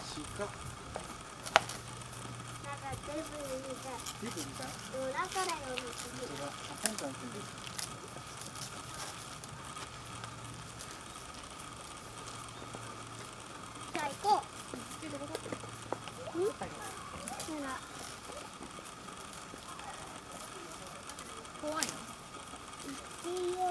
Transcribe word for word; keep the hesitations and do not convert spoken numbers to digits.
近っ。 なんかデブみたい。 デブみたい。 裏から読む。 それは本館って言うんです。 じゃあ行こう。うん？ほら。怖いの？行ってよ。